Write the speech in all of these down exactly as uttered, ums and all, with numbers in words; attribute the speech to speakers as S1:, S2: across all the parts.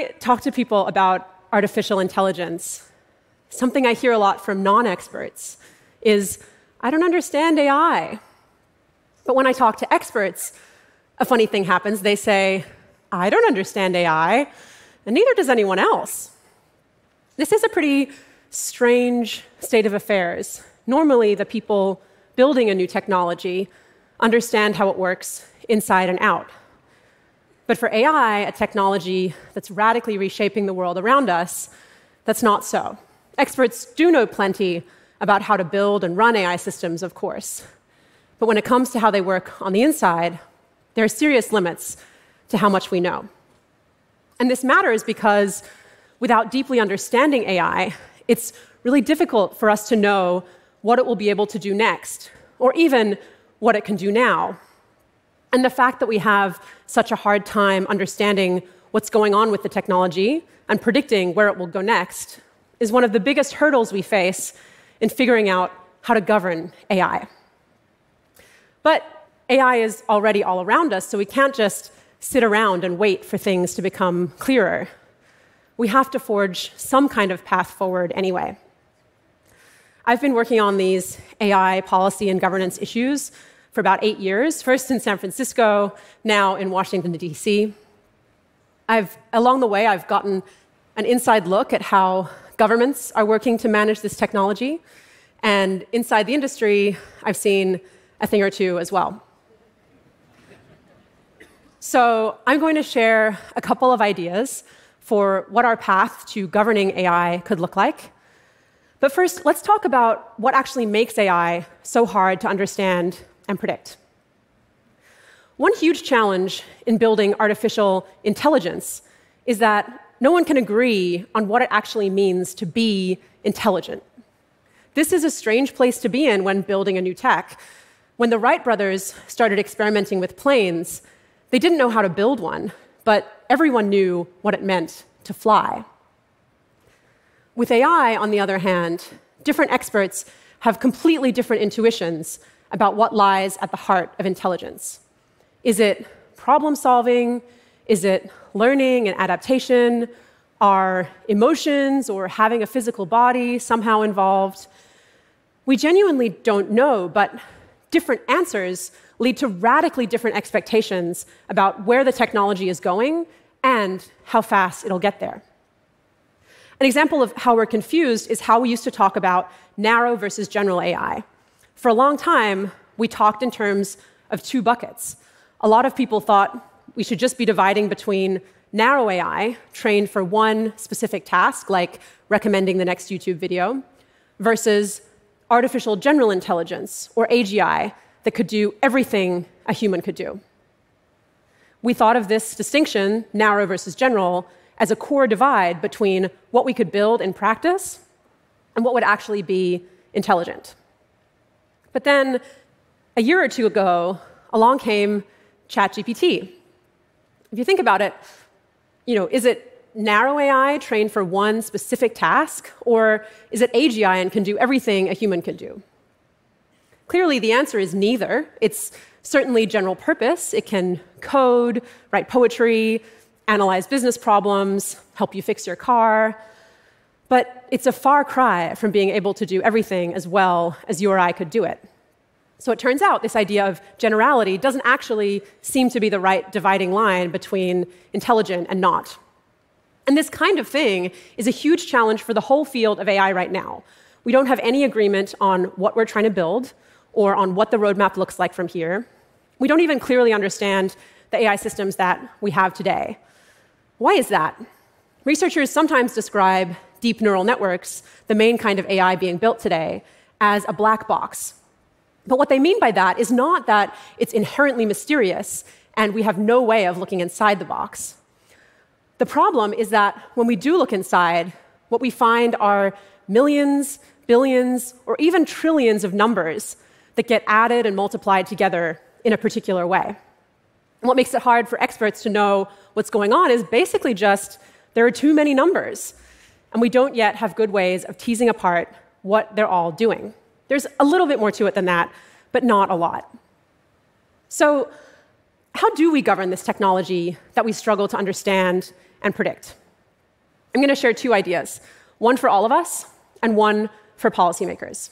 S1: I talk to people about artificial intelligence, something I hear a lot from non-experts is, I don't understand A I. But when I talk to experts, a funny thing happens. They say, I don't understand A I, and neither does anyone else. This is a pretty strange state of affairs. Normally, the people building a new technology understand how it works inside and out. But for A I, a technology that's radically reshaping the world around us, that's not so. Experts do know plenty about how to build and run A I systems, of course. But when it comes to how they work on the inside, there are serious limits to how much we know. And this matters because without deeply understanding A I, it's really difficult for us to know what it will be able to do next, or even what it can do now. And the fact that we have such a hard time understanding what's going on with the technology and predicting where it will go next is one of the biggest hurdles we face in figuring out how to govern A I. But A I is already all around us, so we can't just sit around and wait for things to become clearer. We have to forge some kind of path forward anyway. I've been working on these A I policy and governance issues for about eight years, first in San Francisco, now in Washington, D C. I've, along the way, I've gotten an inside look at how governments are working to manage this technology. And inside the industry, I've seen a thing or two as well. So I'm going to share a couple of ideas for what our path to governing A I could look like. But first, let's talk about what actually makes A I so hard to understand and predict. One huge challenge in building artificial intelligence is that no one can agree on what it actually means to be intelligent. This is a strange place to be in when building a new tech. When the Wright brothers started experimenting with planes, they didn't know how to build one, but everyone knew what it meant to fly. With A I, on the other hand, different experts have completely different intuitions about what lies at the heart of intelligence. Is it problem solving? Is it learning and adaptation? Are emotions or having a physical body somehow involved? We genuinely don't know, but different answers lead to radically different expectations about where the technology is going and how fast it'll get there. An example of how we're confused is how we used to talk about narrow versus general A I. For a long time, we talked in terms of two buckets. A lot of people thought we should just be dividing between narrow A I, trained for one specific task, like recommending the next YouTube video, versus artificial general intelligence, or A G I, that could do everything a human could do. We thought of this distinction, narrow versus general, as a core divide between what we could build in practice and what would actually be intelligent. But then, a year or two ago, along came ChatGPT. If you think about it, you know, is it narrow A I trained for one specific task, or is it A G I and can do everything a human can do? Clearly, the answer is neither. It's certainly general purpose. It can code, write poetry, analyze business problems, help you fix your car. But it's a far cry from being able to do everything as well as you or I could do it. So it turns out this idea of generality doesn't actually seem to be the right dividing line between intelligent and not. And this kind of thing is a huge challenge for the whole field of A I right now. We don't have any agreement on what we're trying to build or on what the roadmap looks like from here. We don't even clearly understand the A I systems that we have today. Why is that? Researchers sometimes describe deep neural networks, the main kind of A I being built today, as a black box. But what they mean by that is not that it's inherently mysterious and we have no way of looking inside the box. The problem is that when we do look inside, what we find are millions, billions, or even trillions of numbers that get added and multiplied together in a particular way. And what makes it hard for experts to know what's going on is basically just there are too many numbers, and we don't yet have good ways of teasing apart what they're all doing. There's a little bit more to it than that, but not a lot. So how do we govern this technology that we struggle to understand and predict? I'm going to share two ideas, one for all of us and one for policymakers.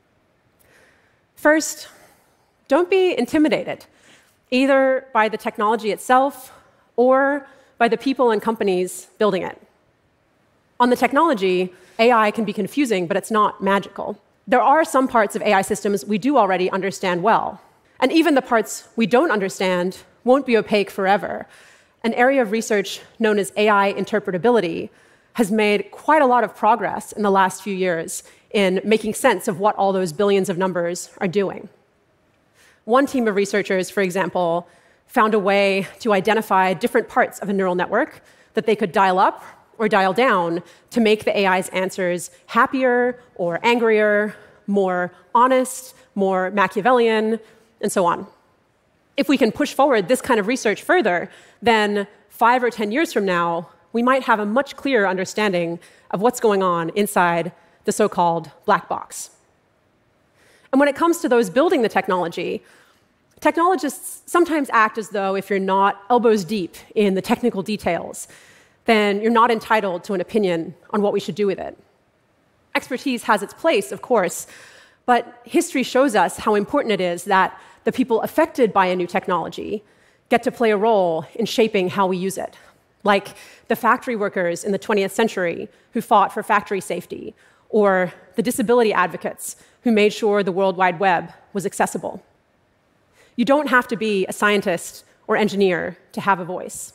S1: First, don't be intimidated, either by the technology itself or by the people and companies building it. On the technology, A I can be confusing, but it's not magical. There are some parts of A I systems we do already understand well. And even the parts we don't understand won't be opaque forever. An area of research known as A I interpretability has made quite a lot of progress in the last few years in making sense of what all those billions of numbers are doing. One team of researchers, for example, found a way to identify different parts of a neural network that they could dial up or dial down to make the A I's answers happier or angrier, more honest, more Machiavellian, and so on. If we can push forward this kind of research further, then five or ten years from now, we might have a much clearer understanding of what's going on inside the so-called black box. And when it comes to those building the technology, technologists sometimes act as though if you're not elbows deep in the technical details, then you're not entitled to an opinion on what we should do with it. Expertise has its place, of course, but history shows us how important it is that the people affected by a new technology get to play a role in shaping how we use it, like the factory workers in the twentieth century who fought for factory safety, or the disability advocates who made sure the World Wide Web was accessible. You don't have to be a scientist or engineer to have a voice.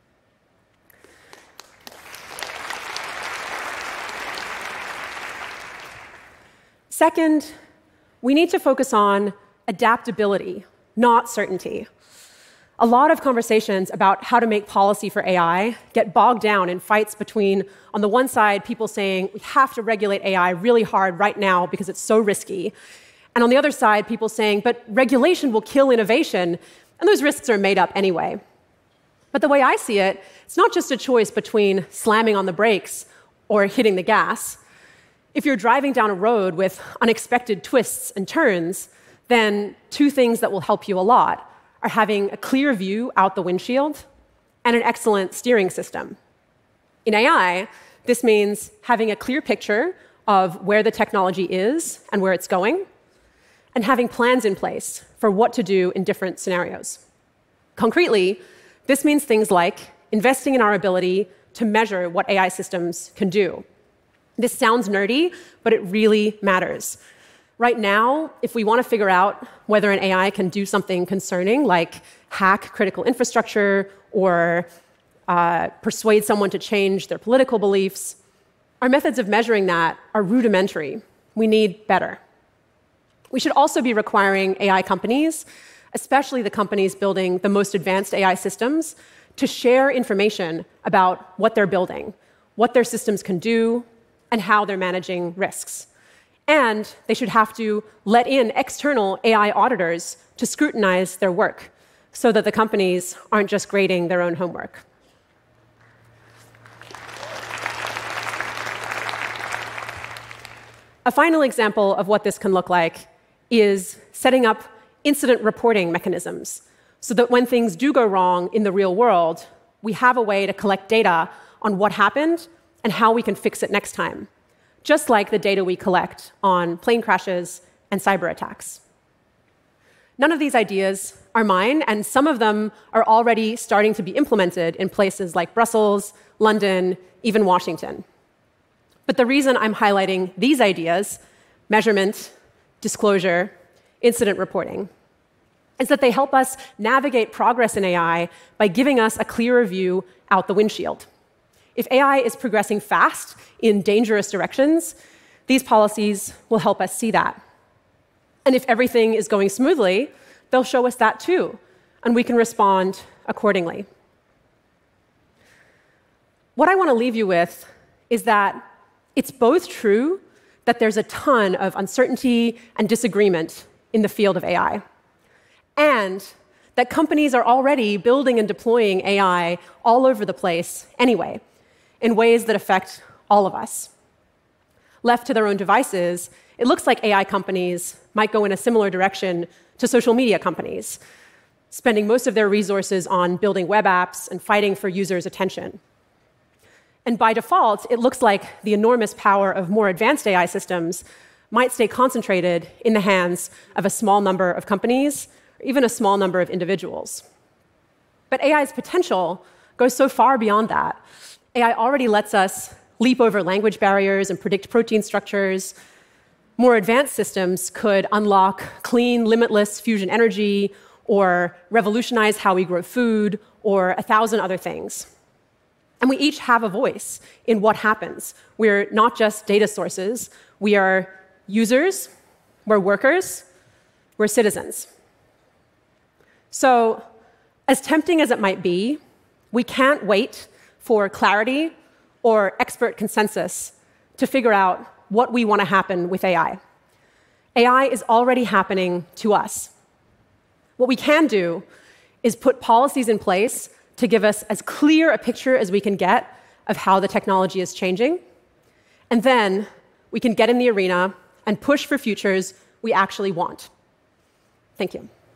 S1: Second, we need to focus on adaptability, not certainty. A lot of conversations about how to make policy for A I get bogged down in fights between, on the one side, people saying we have to regulate A I really hard right now because it's so risky, and on the other side, people saying, but regulation will kill innovation, and those risks are made up anyway. But the way I see it, it's not just a choice between slamming on the brakes or hitting the gas. If you're driving down a road with unexpected twists and turns, then two things that will help you a lot are having a clear view out the windshield and an excellent steering system. In A I, this means having a clear picture of where the technology is and where it's going, and having plans in place for what to do in different scenarios. Concretely, this means things like investing in our ability to measure what A I systems can do. This sounds nerdy, but it really matters. Right now, if we want to figure out whether an A I can do something concerning, like hack critical infrastructure or uh, persuade someone to change their political beliefs, our methods of measuring that are rudimentary. We need better. We should also be requiring A I companies, especially the companies building the most advanced A I systems, to share information about what they're building, what their systems can do, and how they're managing risks. And they should have to let in external A I auditors to scrutinize their work so that the companies aren't just grading their own homework. A final example of what this can look like is setting up incident reporting mechanisms so that when things do go wrong in the real world, we have a way to collect data on what happened and how we can fix it next time, just like the data we collect on plane crashes and cyber attacks. None of these ideas are mine, and some of them are already starting to be implemented in places like Brussels, London, even Washington. But the reason I'm highlighting these ideas, measurement, disclosure, incident reporting, is that they help us navigate progress in A I by giving us a clearer view out the windshield. If A I is progressing fast in dangerous directions, these policies will help us see that. And if everything is going smoothly, they'll show us that too, and we can respond accordingly. What I want to leave you with is that it's both true that there's a ton of uncertainty and disagreement in the field of A I, and that companies are already building and deploying A I all over the place anyway, in ways that affect all of us. Left to their own devices, it looks like A I companies might go in a similar direction to social media companies, spending most of their resources on building web apps and fighting for users' attention. And by default, it looks like the enormous power of more advanced A I systems might stay concentrated in the hands of a small number of companies, or even a small number of individuals. But A I's potential goes so far beyond that. A I already lets us leap over language barriers and predict protein structures. More advanced systems could unlock clean, limitless fusion energy, or revolutionize how we grow food, or a thousand other things. And we each have a voice in what happens. We're not just data sources. We are users, we're workers, we're citizens. So, as tempting as it might be, we can't wait for clarity or expert consensus to figure out what we want to happen with A I. A I is already happening to us. What we can do is put policies in place to give us as clear a picture as we can get of how the technology is changing. And then we can get in the arena and push for futures we actually want. Thank you.